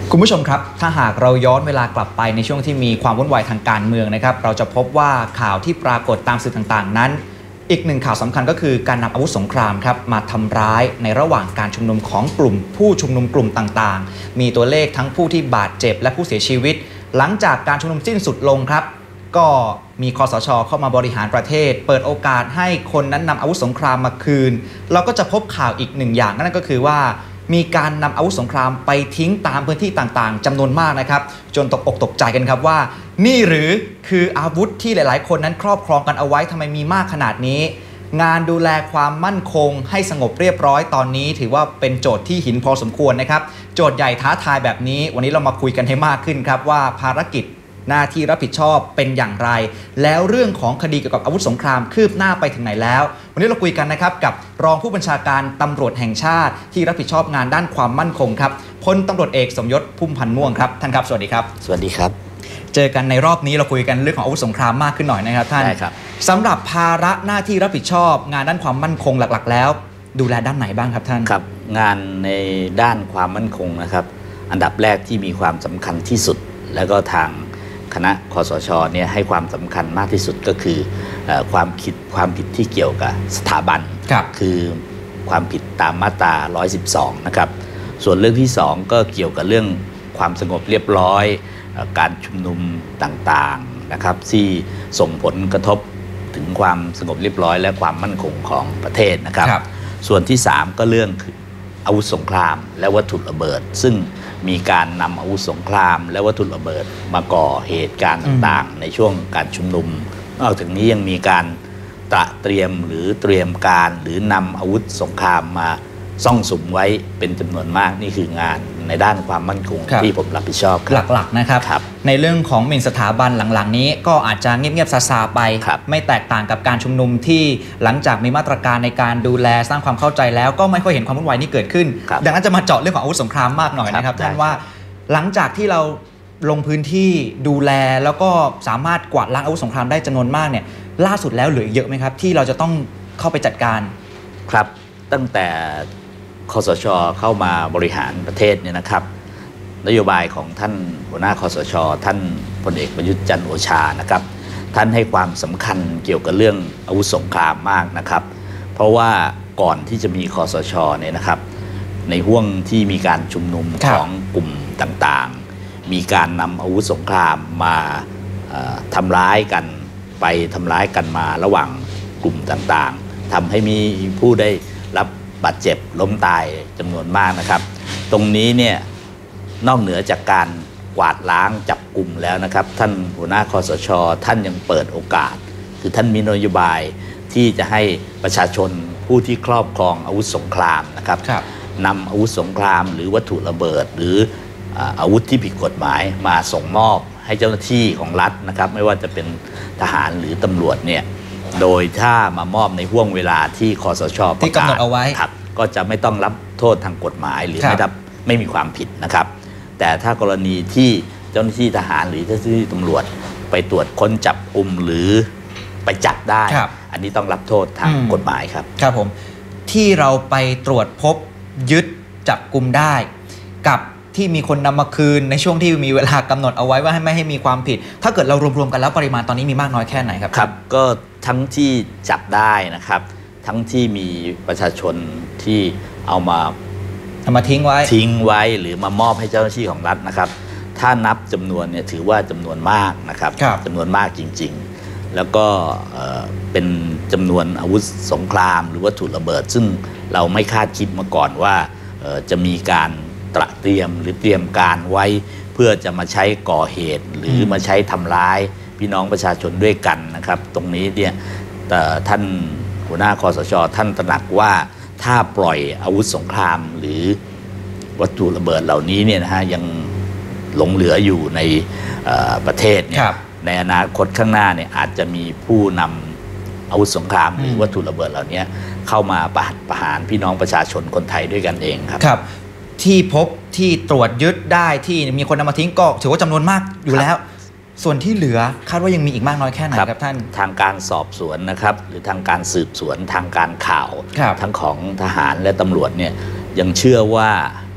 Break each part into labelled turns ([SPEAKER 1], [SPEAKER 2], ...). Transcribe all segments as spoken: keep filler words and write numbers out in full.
[SPEAKER 1] คุณผู้ชมครับถ้าหากเราย้อนเวลากลับไปในช่วงที่มีความวุ่นวายทางการเมืองนะครับเราจะพบว่าข่าวที่ปรากฏตามสื่อต่างๆนั้นอีกหนึ่งข่าวสำคัญก็คือการนำอาวุธสงครามครับมาทำร้ายในระหว่างการชุมนุมของกลุ่มผู้ชุมนุมกลุ่มต่างๆมีตัวเลขทั้งผู้ที่บาดเจ็บและผู้เสียชีวิตหลังจากการชุมนุมสิ้นสุดลงครับก็มีคสช.เข้ามาบริหารประเทศเปิดโอกาสให้คนนั้นนำอาวุธสงครามมาคืนเราก็จะพบข่าวอีกหนึ่งอย่างนั่นก็คือว่ามีการนำอาวุธสงครามไปทิ้งตามพื้นที่ต่างๆจำนวนมากนะครับจนตกอกตกใจกันครับว่านี่หรือคืออาวุธที่หลายๆคนนั้นครอบครองกันเอาไว้ทำไมมีมากขนาดนี้งานดูแลความมั่นคงให้สงบเรียบร้อยตอนนี้ถือว่าเป็นโจทย์ที่หินพอสมควรนะครับโจทย์ใหญ่ท้าทายแบบนี้วันนี้เรามาคุยกันให้มากขึ้นครับว่าภารกิจหน้าที่รับผิดชอบเป็นอย่างไรแล้วเรื่องของคดีเกี่ยวกับอาวุธสงครามคืบหน้าไปถึงไหนแล้ววันนี้เราคุยกันนะครับกับรองผู้บัญชาการตำรวจแห่งชาติที่รับผิดชอบงานด้านความมั่นคงครับพลตำรวจเอกสมยศพุ่มพันธ์ม่วงครับท่านครับสวัสดีครับ
[SPEAKER 2] สวัสดีครับ
[SPEAKER 1] เจอกันในรอบนี้เราคุยกันเรื่องของอาวุธสงครามมากขึ้นหน่อยนะครับท่าน
[SPEAKER 2] ได้ครับ
[SPEAKER 1] สำหรับภาระหน้าที่รับผิดชอบงานด้านความมั่นคงหลักๆแล้วดูแลด้านไหนบ้างครับท่าน
[SPEAKER 2] ครับงานในด้านความมั่นคงนะครับอันดับแรกที่มีความสำคัญที่สุดแล้วก็ทางคณะคสช.เนี่ยให้ความสำคัญมากที่สุดก็คือความผิดความผิดที่เกี่ยวกับสถาบันคือความผิดตามมาตราหนึ่งร้อยสิบสองนะครับส่วนเรื่องที่สองก็เกี่ยวกับเรื่องความสงบเรียบร้อยการชุมนุมต่างๆนะครับที่ส่งผลกระทบถึงความสงบเรียบร้อยและความมั่นคงของประเทศนะครับส่วนที่สามก็เรื่องอาวุธสงครามและวัตถุระเบิดซึ่งมีการนำอาวุธสงครามและวัตถุระเบิดมาก่อเหตุการณ์ต่างๆในช่วงการชุมนุมนอกจากนี้ยังมีการตระเตรียมหรือเตรียมการหรือนำอาวุธสงครามมาซ่องสุมไว้เป็นจำนวนมากนี่คืองานในด้านความมั่นคงที่ผมรับผิดชอบ
[SPEAKER 1] หลักๆนะครับในเรื่องของหมิ่นสถาบันหลังๆนี้ก็อาจจะเงียบๆซาๆไปไม่แตกต่างกับการชุมนุมที่หลังจากมีมาตรการในการดูแลสร้างความเข้าใจแล้วก็ไม่ค่อยเห็นความวุ่นวายนี้เกิดขึ้นดังนั้นจะมาเจาะเรื่องของอาวุธสงครามมากหน่อยนะครับท่านว่าหลังจากที่เราลงพื้นที่ดูแลแล้วก็สามารถกวาดล้างอาวุธสงครามได้จำนวนมากเนี่ยล่าสุดแล้วเหลือเยอะไหมครับที่เราจะต้องเข้าไปจัดการ
[SPEAKER 2] ครับตั้งแต่คสช.เข้ามาบริหารประเทศเนี่ยนะครับนโยบายของท่านหัวหน้าคสช.ท่านพลเอกประยุทธ์จันทร์โอชานะครับท่านให้ความสำคัญเกี่ยวกับเรื่องอาวุธสงครามมากนะครับเพราะว่าก่อนที่จะมีคสช.เนี่ยนะครับในห่วงที่มีการชุมนุมของกลุ่มต่างๆมีการนำอาวุธสงครามมาทำร้ายกันไปทำร้ายกันมาระหว่างกลุ่มต่างๆทำให้มีผู้ได้รับบาดเจ็บล้มตายจำนวนมากนะครับตรงนี้เนี่ยนอกเหนือจากการกวาดล้างจับกลุ่มแล้วนะครับท่านหัวหน้าคสช.ท่านยังเปิดโอกาสคือท่านมีนโยบายที่จะให้ประชาชนผู้ที่ครอบครองอาวุธสงครามนะครับนำอาวุธสงครามหรือวัตถุระเบิดหรืออาวุธที่ผิดกฎหมายมาส่งมอบให้เจ้าหน้าที่ของรัฐนะครับไม่ว่าจะเป็นทหารหรือตำรวจเนี่ยโดยถ้ามามอบในห่วงเวลาที่คสช.
[SPEAKER 1] ประกาศเอาไว้
[SPEAKER 2] ก็จะไม่ต้องรับโทษทางกฎหมายหรือไม่รับไม่มีความผิดนะครับแต่ถ้ากรณีที่เจ้าหน้าที่ทหารหรือเจ้าหน้าที่ตำรวจไปตรวจค้นจับกุมหรือไปจับได้อันนี้ต้องรับโทษทางกฎหมายครับ
[SPEAKER 1] ครับผมที่เราไปตรวจพบยึดจับกุมได้กับที่มีคนนำมาคืนในช่วงที่มีเวลากำหนดเอาไว้ว่าให้ไม่ให้มีความผิดถ้าเกิดเรารวมๆกันแล้วปริมาณตอนนี้มีมากน้อยแค่ไหนครับ
[SPEAKER 2] ครับก็ทั้งที่จับได้นะครับทั้งที่มีประชาชนที่เอามา
[SPEAKER 1] เอามาทิ้งไว้
[SPEAKER 2] ทิ้งไว้หรือมามอบให้เจ้าหน้าที่ของรัฐนะครับถ้านับจำนวนเนี่ยถือว่าจำนวนมากนะครับจำนวนมากจริงๆแล้วก็เป็นจำนวนอาวุธสงครามหรือวัตถุระเบิดซึ่งเราไม่คาดคิดมาก่อนว่าจะมีการตระเตรียมหรือเตรียมการไว้เพื่อจะมาใช้ก่อเหตุหรือมาใช้ทำร้ายพี่น้องประชาชนด้วยกันนะครับตรงนี้เนี่ยท่านหัวหน้าคสช.ท่านตระหนักว่าถ้าปล่อยอาวุธสงครามหรือวัตถุระเบิดเหล่านี้เนี่ยนะฮะยังหลงเหลืออยู่ในประเทศเนี่ยในอนาคตข้างหน้าเนี่ยอาจจะมีผู้นำอาวุธสงครามหรือวัตถุระเบิดเหล่านี้เข้ามาประหัตประหารพี่น้องประชาชนคนไทยด้วยกันเองครับ
[SPEAKER 1] ครับที่พบที่ตรวจยึดได้ที่มีคนนำมาทิ้งก็ถือว่าจำนวนมากอยู่แล้วส่วนที่เหลือคาดว่ายังมีอีกมากน้อยแค่ไหนครับท่าน
[SPEAKER 2] ทางการสอบสวนนะครับหรือทางการสืบสวนทางการข่าวทั้งของทหารและตำรวจเนี่ยยังเชื่อว่า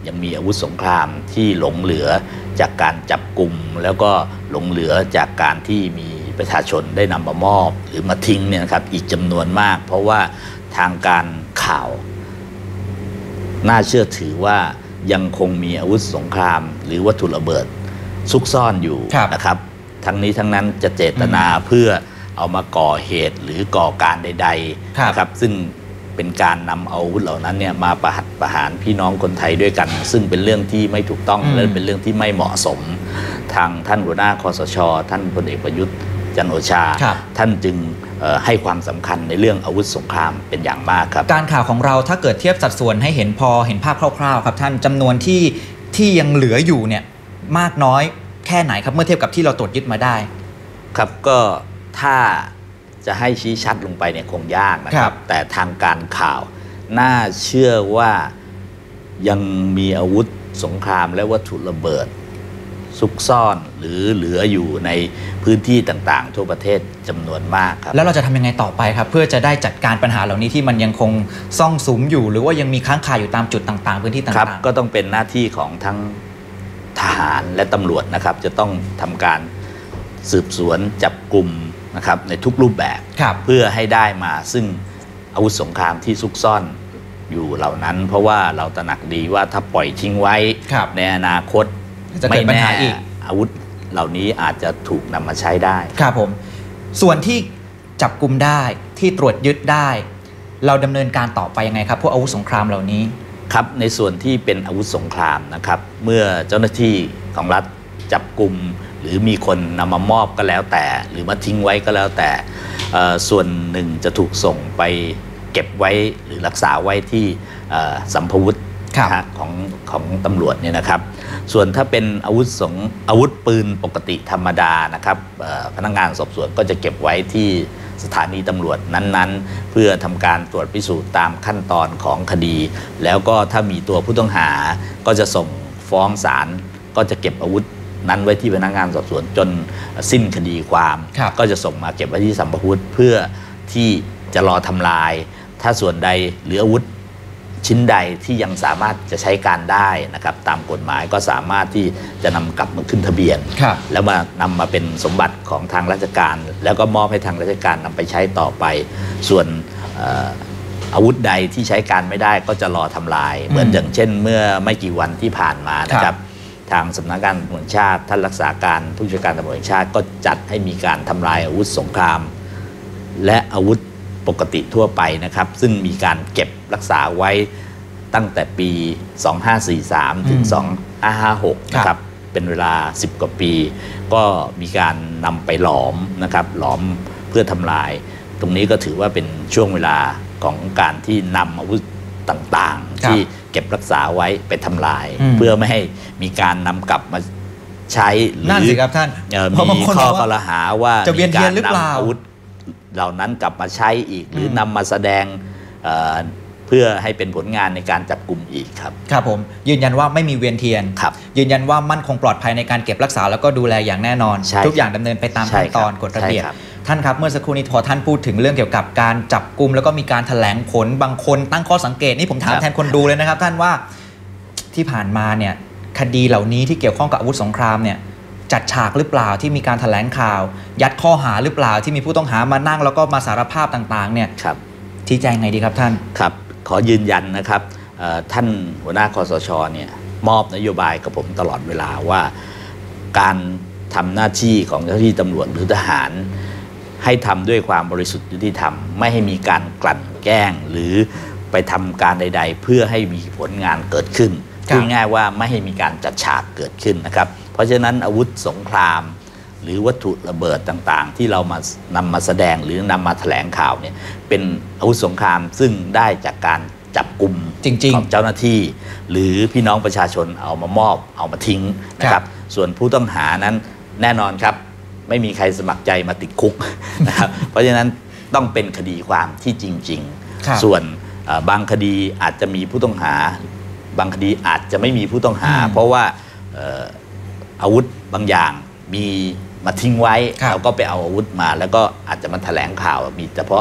[SPEAKER 2] ยังมีอาวุธสงครามที่หลงเหลือจากการจับกลุ่มแล้วก็หลงเหลือจากการที่มีประชาชนได้นำมามอบหรือมาทิ้งเนี่ยนะครับอีกจำนวนมากเพราะว่าทางการข่าวน่าเชื่อถือว่ายังคงมีอาวุธสงครามหรือวัตถุระเบิดซุกซ่อนอยู่นะครับทั้งนี้ทั้งนั้นจะเจตนาเพื่อเอามาก่อเหตุหรือก่อการใดๆนะครับซึ่งเป็นการนำเอาอาวุธเหล่านั้นเนี่ยมาประหัตประหารพี่น้องคนไทยด้วยกันซึ่งเป็นเรื่องที่ไม่ถูกต้องและเป็นเรื่องที่ไม่เหมาะสมทางท่านหัวหน้าคสช.ท่านพลเอกประยุทธ์จันทร์โอชาท่านจึงให้ความสำคัญในเรื่องอาวุธสงครามเป็นอย่างมากครับ
[SPEAKER 1] การข่าวของเราถ้าเกิดเทียบสัดส่วนให้เห็นพอเห็นภาพคร่าวๆครับท่านจำนวนที่ที่ยังเหลืออยู่เนี่ยมากน้อยแค่ไหนครับเมื่อเทียบกับที่เราตรวจยึดมาได้
[SPEAKER 2] ครับก็ถ้าจะให้ชี้ชัดลงไปเนี่ยคงยากนะครับแต่ทางการข่าวน่าเชื่อว่ายังมีอาวุธสงครามและวัตถุระเบิดซุกซ่อนหรือเหลืออยู่ในพื้นที่ต่างๆทั่วประเทศจำนวนมากครับ
[SPEAKER 1] แล้วเราจะทำยังไงต่อไปครับเพื่อจะได้จัดการปัญหาเหล่านี้ที่มันยังคงซ่องสุมอยู่หรือว่ายังมีค้างคาอยู่ตามจุดต่างๆพื้นที่ต่างๆ
[SPEAKER 2] ครับก็ต้องเป็นหน้าที่ของทั้งทหารและตำรวจนะครับจะต้องทำการสืบสวนจับกลุ่มนะครับในทุกรูปแบบเพื่อให้ได้มาซึ่งอาวุธสงครามที่ซุกซ่อนอยู่เหล่านั้นเพราะว่าเราตระหนักดีว่าถ้าปล่อยทิ้งไว้ในอนาคตไม่แน่อาวุธเหล่านี้อาจจะถูกนำมาใช้ได้
[SPEAKER 1] ครับผมส่วนที่จับกุมได้ที่ตรวจยึดได้เราดำเนินการต่อไปยังไงครับพวกอาวุธสงครามเหล่านี้
[SPEAKER 2] ครับในส่วนที่เป็นอาวุธสงครามนะครับเมื่อเจ้าหน้าที่ของรัฐจับกุมหรือมีคนนำมามอบก็แล้วแต่หรือมาทิ้งไว้ก็แล้วแต่ส่วนหนึ่งจะถูกส่งไปเก็บไว้หรือรักษาไว้ที่สัมภวุธของของตำรวจเนี่ยนะครับส่วนถ้าเป็นอาวุธสงอาวุธปืนปกติธรรมดานะครับพนักงานสอบสวนก็จะเก็บไว้ที่สถานีตำรวจนั้นๆเพื่อทำการตรวจพิสูจน์ตามขั้นตอนของคดีแล้วก็ถ้ามีตัวผู้ต้องหาก็จะส่งฟ้องศาลก็จะเก็บอาวุธนั้นไว้ที่พนักงานสอบสวนจนสิ้นคดีความก็จะส่งมาเก็บไว้ที่สัมภวุธเพื่อที่จะรอทำลายถ้าส่วนใดหรืออาวุธชิ้นใดที่ยังสามารถจะใช้การได้นะครับตามกฎหมายก็สามารถที่จะนำกลับมาขึ้นทะเบียนแล้วมานำมาเป็นสมบัติของทางราชการแล้วก็มอบให้ทางราชการนำไปใช้ต่อไปส่วนอาวุธใดที่ใช้การไม่ได้ก็จะรอทำลายเหมือนอย่างเช่นเมื่อไม่กี่วันที่ผ่านมานะครับทางสำนักงานตำรวจแห่งชาติท่านรักษาการผู้จัดการตำรวจแห่งชาติก็จัดให้มีการทำลายอาวุธสงครามและอาวุธปกติทั่วไปนะครับซึ่งมีการเก็บรักษาไว้ตั้งแต่ปีสองพันห้าร้อยสี่สิบสามถึงสองพันห้าร้อยห้าสิบหกนะครับเป็นเวลาสิบกว่าปีก็มีการนำไปหลอมนะครับหลอมเพื่อทำลายตรงนี้ก็ถือว่าเป็นช่วงเวลาของการที่นำอาวุธต่างๆที่เก็บรักษาไว้ไปทำลายเพื่อไม่ให้มีการนำกลับมาใช้หรือมีข้อกล่าวหาว่า
[SPEAKER 1] มีการนำ
[SPEAKER 2] อาวุธเหล่านั้นกลับมาใช้อีกหรือนำมาแสดงเพื่อให้เป็นผลงานในการจับกลุ่มอีกครับ
[SPEAKER 1] ครับผมยืนยันว่าไม่มีเวียนเทียนยืนยันว่ามั่นคงปลอดภัยในการเก็บรักษาแล้วก็ดูแลอย่างแน่นอนทุกอย่างดำเนินไปตามขั้นตอนกฎระเบียบท่านครับเมื่อสักครู่นี้พอท่านพูดถึงเรื่องเกี่ยวกับการจับกลุ่มแล้วก็มีการแถลงผลบางคนตั้งข้อสังเกตนี่ผมถามแทนคนดูเลยนะครับท่านว่าที่ผ่านมาเนี่ยคดีเหล่านี้ที่เกี่ยวข้องกับอาวุธสงครามเนี่ยจัดฉากหรือเปล่าที่มีการแถลงข่าวยัดข้อหาหรือเปล่าที่มีผู้ต้องหามานั่งแล้วก็มาสารภาพต่างๆเนี่ยชี้แจงไงดีครับท่าน
[SPEAKER 2] ครับขอยืนยันนะครับท่านหัวหน้าคสช.เนี่ยมอบนโยบายกับผมตลอดเวลาว่าการทำหน้าที่ของเจ้าหน้าที่ตำรวจหรือทหารให้ทำด้วยความบริสุทธิ์ยุติธรรมไม่ให้มีการกลั่นแกล้งหรือไปทำการใดๆเพื่อให้มีผลงานเกิดขึ้นพูดง่ายว่าไม่ให้มีการจัดฉากเกิดขึ้นนะครับเพราะฉะนั้นอาวุธสงครามหรือวัตถุระเบิดต่างๆที่เรามานำมาแสดงหรือนำมาแถลงข่าวเนี่ยเป็นอาวุธสงครามซึ่งได้จากการจับกุมของเจ้าหน้าที่หรือพี่น้องประชาชนเอามามอบเอามาทิ้งนะครับส่วนผู้ต้องหานั้นแน่นอนครับไม่มีใครสมัครใจมาติดคุกนะครับเพราะฉะนั้นต้องเป็นคดีความที่จริงๆส่วนบางคดีอาจจะมีผู้ต้องหาบางคดีอาจจะไม่มีผู้ต้องหาเพราะว่าอาวุธบางอย่างมีมาทิ้งไว้เราก็ไปเอาอาวุธมาแล้วก็อาจจะมาแถลงข่าวมีเฉพาะอ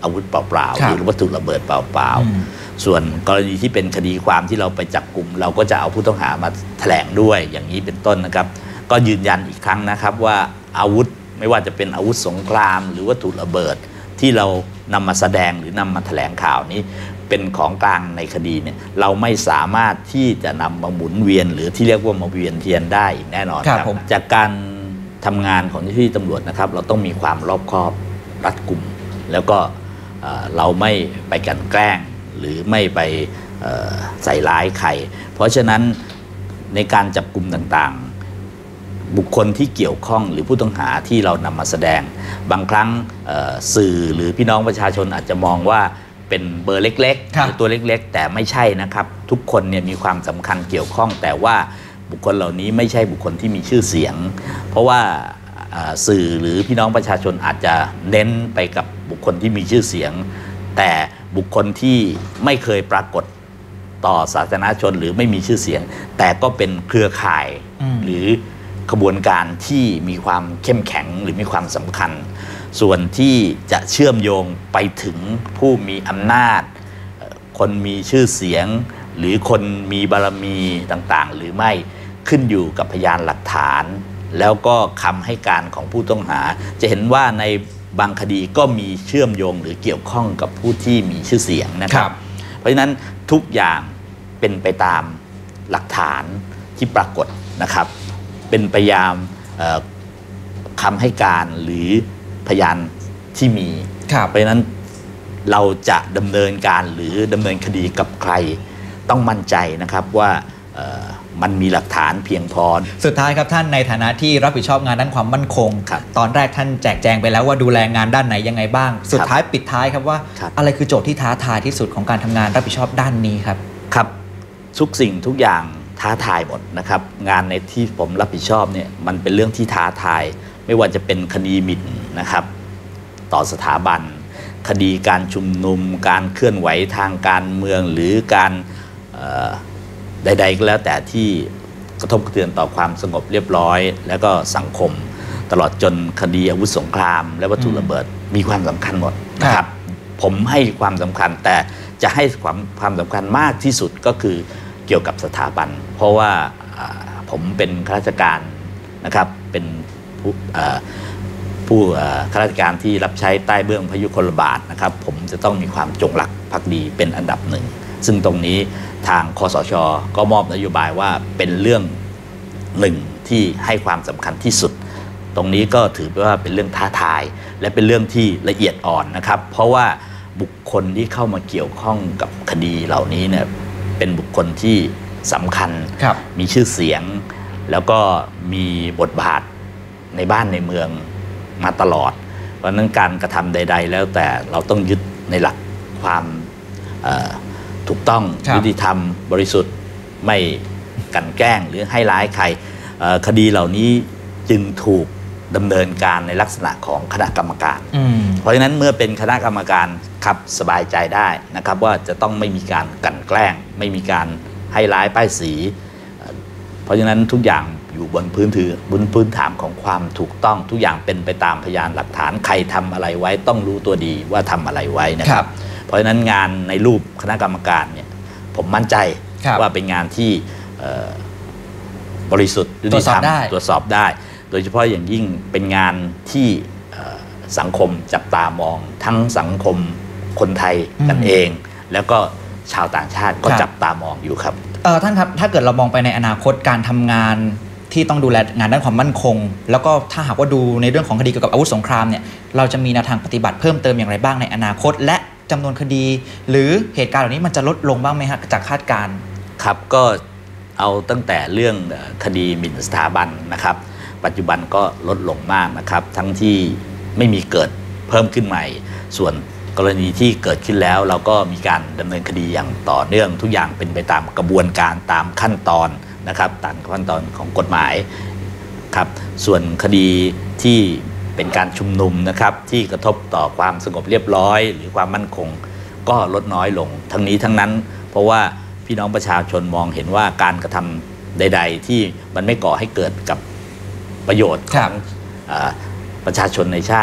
[SPEAKER 2] อาวุธเปล่าๆหรือวัตถุระเบิดเปล่าๆส่วนกรณีที่เป็นคดีความที่เราไปจับกลุ่มเราก็จะเอาผู้ต้องหามาแถลงด้วยอย่างนี้เป็นต้นนะครับก็ยืนยันอีกครั้งนะครับว่าอาวุธไม่ว่าจะเป็นอาวุธสงครามหรือวัตถุระเบิดที่เรานำมาแสดงหรือนำมาแถลงข่าวนี้เป็นของกลางในคดีเนี่ยเราไม่สามารถที่จะนำมาหมุนเวียนหรือที่เรียกว่ามาเวียนเทียนได้แน่นอนครับจากการทำงานของเจ้าหน้าที่ตำรวจนะครับเราต้องมีความรอบคอบรัดกุมแล้วก็เราไม่ไปกลั่นแกล้งหรือไม่ไปใส่ร้ายใครเพราะฉะนั้นในการจับกลุ่มต่างๆบุคคลที่เกี่ยวข้องหรือผู้ต้องหาที่เรานำมาแสดงบางครั้งสื่อหรือพี่น้องประชาชนอาจจะมองว่าเป็นเบอร์เล็กๆหรือตัวเล็กๆแต่ไม่ใช่นะครับทุกคนเนี่ยมีความสำคัญเกี่ยวข้องแต่ว่าบุคคลเหล่านี้ไม่ใช่บุคคลที่มีชื่อเสียงเพราะว่าสื่อหรือพี่น้องประชาชนอาจจะเน้นไปกับบุคคลที่มีชื่อเสียงแต่บุคคลที่ไม่เคยปรากฏต่อสาธารณชนหรือไม่มีชื่อเสียงแต่ก็เป็นเครือข่ายหรือขบวนการที่มีความเข้มแข็งหรือมีความสำคัญส่วนที่จะเชื่อมโยงไปถึงผู้มีอำนาจคนมีชื่อเสียงหรือคนมีบารมีต่างๆหรือไม่ขึ้นอยู่กับพยานหลักฐานแล้วก็คำให้การของผู้ต้องหาจะเห็นว่าในบางคดีก็มีเชื่อมโยงหรือเกี่ยวข้องกับผู้ที่มีชื่อเสียงนะครับเพราะฉะนั้นทุกอย่างเป็นไปตามหลักฐานที่ปรากฏนะครับเป็นไปตามคำให้การหรือพยานที่มีเพราะฉะนั้นเราจะดำเนินการหรือดำเนินคดีกับใครต้องมั่นใจนะครับว่ามันมีหลักฐานเพียงพอ
[SPEAKER 1] สุดท้ายครับท่านในฐานะที่รับผิดชอบงานด้านความมั่นคงตอนแรกท่านแจกแจงไปแล้วว่าดูแลงานด้านไหนยังไงบ้างสุดท้ายปิดท้ายครับว่าอะไรคือโจทย์ที่ท้าทายที่สุดของการทำงานรับผิดชอบด้านนี้ครับ
[SPEAKER 2] ครับทุกสิ่งทุกอย่างท้าทายหมดนะครับงานในที่ผมรับผิดชอบเนี่ยมันเป็นเรื่องที่ท้าทายไม่ว่าจะเป็นคดีหมิ่นนะครับต่อสถาบันคดีการชุมนุมการเคลื่อนไหวทางการเมืองหรือการใดๆก็แล้วแต่ที่กระทบกระเทือนต่อความสงบเรียบร้อยและก็สังคมตลอดจนคดีอาวุธสงครามและวัตถุระเบิดมีความสำคัญหมดนะครับผมให้ความสำคัญแต่จะให้ความความสำคัญมากที่สุดก็คือเกี่ยวกับสถาบันเพราะว่าผมเป็นข้าราชการนะครับเป็นผู้ผู้ข้าราชการที่รับใช้ใต้เบื้องพยุคลบาทนะครับผมจะต้องมีความจงรักภักดีเป็นอันดับหนึ่งซึ่งตรงนี้ทางคสช.ก็มอบนโยบายว่าเป็นเรื่องหนึ่งที่ให้ความสำคัญที่สุดตรงนี้ก็ถือว่าเป็นเรื่องท้าทายและเป็นเรื่องที่ละเอียดอ่อนนะครับเพราะว่าบุคคลที่เข้ามาเกี่ยวข้องกับคดีเหล่านี้เนี่ยเป็นบุคคลที่สำคัญมีชื่อเสียงแล้วก็มีบทบาทในบ้านในเมืองมาตลอดเพราะนั้นการกระทำใดๆแล้วแต่เราต้องยึดในหลักความถูกต้องยุติธรรมบริสุทธิ์ไม่กลั่นแกล้งหรือให้ร้ายใครคดีเหล่านี้จึงถูกดำเนินการในลักษณะของคณะกรรมการเพราะฉะนั้นเมื่อเป็นคณะกรรมการครับสบายใจได้นะครับว่าจะต้องไม่มีการกลั่นแกล้งไม่มีการให้ร้ายป้ายสีเพราะฉะนั้นทุกอย่างอยู่บนพื้นถือบนพื้นฐานของความถูกต้องทุกอย่างเป็นไปตามพยานหลักฐานใครทำอะไรไว้ต้องรู้ตัวดีว่าทำอะไรไว้นะครับเพราะฉะนั้นงานในรูปคณะกรรมการเนี่ยผมมั่นใจว่าเป็นงานที่บริสุทธิ์ยุติธรรมตรวจสอบได้โดยเฉพาะอย่างยิ่งเป็นงานที่สังคมจับตามองทั้งสังคมคนไทยกันเองแล้วก็ชาวต่างชาติก็จับตามองอยู่ครับ
[SPEAKER 1] ท่านครับถ้าเกิดเรามองไปในอนาคตการทำงานที่ต้องดูแลงานด้านความมั่นคงแล้วก็ถ้าหากว่าดูในเรื่องของคดีเกี่ยวกับอาวุธสงครามเนี่ยเราจะมีแนวทางปฏิบัติเพิ่มเติมอย่างไรบ้างในอนาคตและจำนวนคดีหรือเหตุการณ์เหล่านี้มันจะลดลงบ้างไหมครับจากคาดการณ์
[SPEAKER 2] ครับก็เอาตั้งแต่เรื่องคดีหมิ่นสถาบันนะครับปัจจุบันก็ลดลงมากนะครับทั้งที่ไม่มีเกิดเพิ่มขึ้นใหม่ส่วนกรณีที่เกิดขึ้นแล้วเราก็มีการดำเนินคดีอย่างต่อเนื่องทุกอย่างเป็นไปตามกระบวนการตามขั้นตอนนะครับตามขั้นตอนของกฎหมายครับส่วนคดีที่เป็นการชุมนุมนะครับที่กระทบต่อความสงบเรียบร้อยหรือความมั่นคงก็ลดน้อยลงทั้งนี้ทั้งนั้นเพราะว่าพี่น้องประชาชนมองเห็นว่าการกระทำใดๆที่มันไม่ก่อให้เกิดกับประโยชน์ของประชาชนในชาติ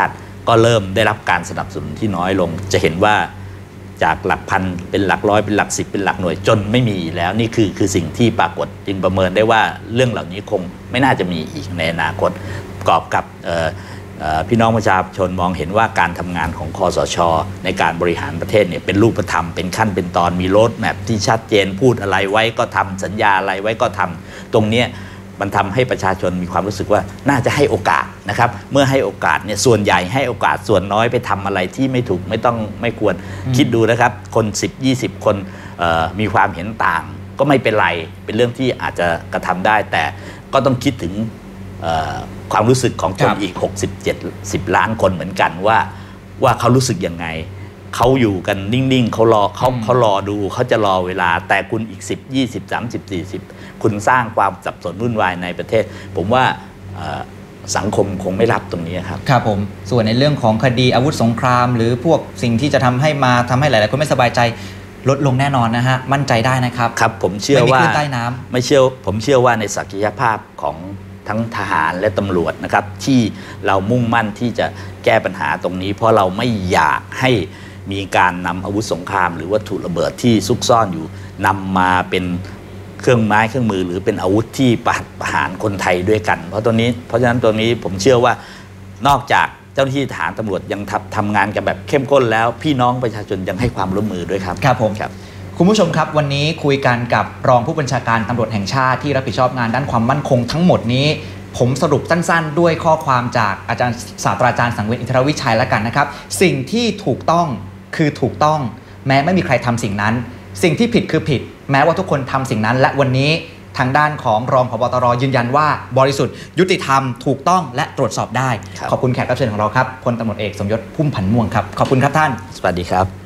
[SPEAKER 2] ก็เริ่มได้รับการสนับสนุนที่น้อยลงจะเห็นว่าจากหลักพันเป็นหลักร้อยเป็นหลักสิบเป็นหลักหน่วยจนไม่มีแล้วนี่คือคือสิ่งที่ปรากฏจึงประเมินได้ว่าเรื่องเหล่านี้คงไม่น่าจะมีอีกในอนาคตประกอบกับพี่น้องประชาชนมองเห็นว่าการทำงานของคสช.ในการบริหารประเทศเนี่ยเป็นรูปธรรมเป็นขั้นเป็นตอนมีโรดแมพที่ชัดเจนพูดอะไรไว้ก็ทำสัญญาอะไรไว้ก็ทำตรงนี้มันทำให้ประชาชนมีความรู้สึกว่าน่าจะให้โอกาสนะครับเมื่อให้โอกาสเนี่ยส่วนใหญ่ให้โอกาสส่วนน้อยไปทำอะไรที่ไม่ถูกไม่ต้องไม่ควรคิดดูนะครับคนสิบ ยี่สิบคนมีความเห็นต่างก็ไม่เป็นไรเป็นเรื่องที่อาจจะกระทำได้แต่ก็ต้องคิดถึงความรู้สึกของคนอีกหกสิบเจ็ดสิบล้านคนเหมือนกันว่าว่าเขารู้สึกยังไงเขาอยู่กันนิ่งๆเขารอเขาเขารอดูเขาจะรอเวลาแต่คุณอีกสิบ ยี่สิบ สามสิบ สี่สิบคุณสร้างความสับสนวุ่นวายในประเทศผมว่าสังคมคงไม่รับตรงนี้ครับ
[SPEAKER 1] ครับผมส่วนในเรื่องของคดีอาวุธสงครามหรือพวกสิ่งที่จะทำให้มาทำให้หลายๆคนไม่สบายใจลดลงแน่นอนนะฮะมั่นใจได้นะครับ
[SPEAKER 2] ครับผมเชื่อว่า
[SPEAKER 1] ไม่มีคลื่นใต้น้ำ
[SPEAKER 2] ไม่เชื่อผมเชื่อว่าในศักยภาพของทั้งทหารและตำรวจนะครับที่เรามุ่งมั่นที่จะแก้ปัญหาตรงนี้เพราะเราไม่อยากให้มีการนำอาวุธสงครามหรือวัตถุระเบิดที่ซุกซ่อนอยู่นำมาเป็นเครื่องไม้เครื่องมือหรือเป็นอาวุธที่ประหารคนไทยด้วยกันเพราะตัวนี้เพราะฉะนั้นตัวนี้ผมเชื่อว่านอกจากเจ้าหน้าที่ทหารตำรวจยังทำงานกันแบบเข้มข้นแล้วพี่น้องประชาชนยังให้ความร่วมมือด้วยครับ
[SPEAKER 1] ครับผมครับคุณผู้ชมครับวันนี้คุยกันกับรองผู้บัญชาการตำรวจแห่งชาติที่รับผิดชอบงานด้านความมั่นคงทั้งหมดนี้ผมสรุปสั้นๆด้วยข้อความจากอาจารย์ศาสตราจารย์สังเวียนอินทรวิชัยแล้วกันนะครับสิ่งที่ถูกต้องคือถูกต้องแม้ไม่มีใครทำสิ่งนั้นสิ่งที่ผิดคือผิดแม้ว่าทุกคนทำสิ่งนั้นและวันนี้ทางด้านของรองผบ.ตร.ยืนยันว่าบริสุทธิ์ยุติธรรมถูกต้องและตรวจสอบได้ขอบคุณแขกรับเชิญของเราครับพลตำรวจเอกสมยศพุ่มพันธ์ม่วงครับขอบคุณครับท่าน
[SPEAKER 2] สวัสดีครับ